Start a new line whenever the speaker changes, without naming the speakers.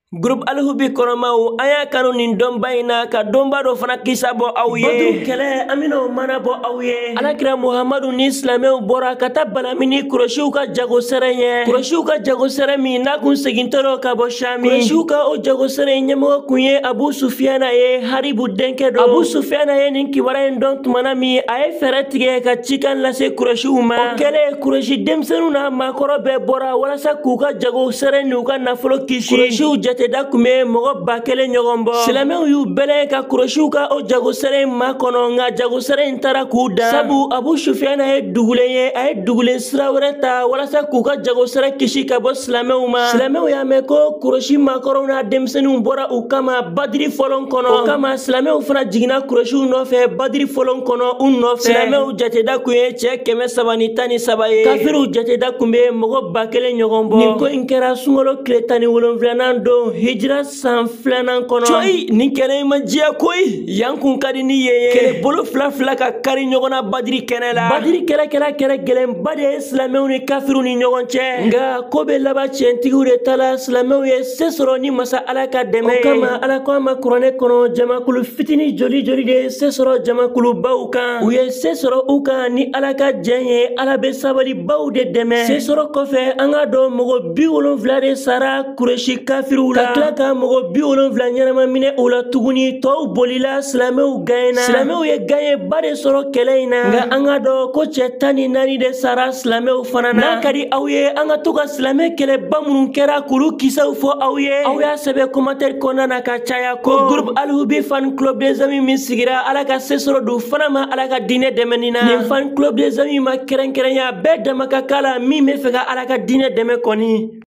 Groupe Alhubi Koromao aya kanu nin domba ina ka domba do fana kisa bo awye Badru kele amino mana bo awye Alakira Muhammadu ni Islameu bora kata balamini Kuroshiu ka jago serenye Kuroshiu ka jago seremi na kun segintoro ka bo Shami Kuroshiu ka o jago seren nyemo kunye Abu Sufyana ye Haribu denke do Abu Sufyana ye nin kiwara ndon tumana mi aye feretige ka chikan lase Kuroshiu ma o kele Kuroshi demsenu na makoro be bora walasa kuka jago seren nuka nafolo kishi Kuroshiu da kume mogo bakele nyogombo silameu yu bele ka Kuroshiu ka o jago seren makono nga jago seren tara kuda sabu Abu Sufyana ye dugule sirawreta walasa kuka jago seren kishi ka bo silameu ma silameu ya meko Kuroshi makoro na demsenu bora ukama Badri folon kono ukama silameu fana jigina Kuroshiu nofe Badri folon kono nofe silameu jate da kuye che keme sabani tani sabaye kafiru jate da kume mogo bakele nyogombo ni ko inkera sungolo kletani wolonvlanan do hijra san flanan kono choi ni kene ma jia koi yankun kadi ni ye kele bolo fla ka kari nyogona Badri kenela Badri kela gelen bade islameu ni kafiru ni nyogonche nga kobe laba chentigu de tala islameu ye sesoro ni masa alaka deme kama alako ma kurane kono jamakulu fitini joli de sesoro jamakulu bauka uye sesoro uka ni alaka jenye alabe sabali bau de deme sesoro kofe anga do mogo biwolon vlade sara Kureshi kafiru kakla ka mogo biwolonvla nyarama mine ula tuguni to bolila silameu gaina silameu ye gaye bade soro keleina nga anga do ko chetani nani de sara silameu fanana na kadi awye anga toka silame kele bamunun kera kuru kisaw fo awya sebe commentaire konana ka chaya ko groupe Alhubi fan club des amis min sigira ala ka sesoro du fanama ala ka dine demenina ni fan club des amis ma keren ya be dama ka kala mi me fega ala ka dine deme koni